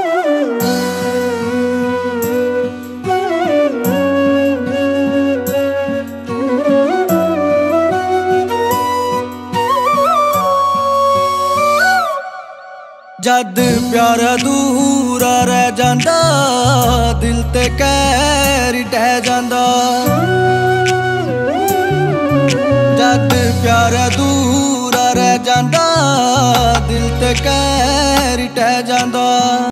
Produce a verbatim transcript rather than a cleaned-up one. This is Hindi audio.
जद प्यार अधूरा रह जांदा दिल ते कहर ढह जांदा। जद प्यार अधूरा रह जांदा दिल ते कहर ढह जांदा।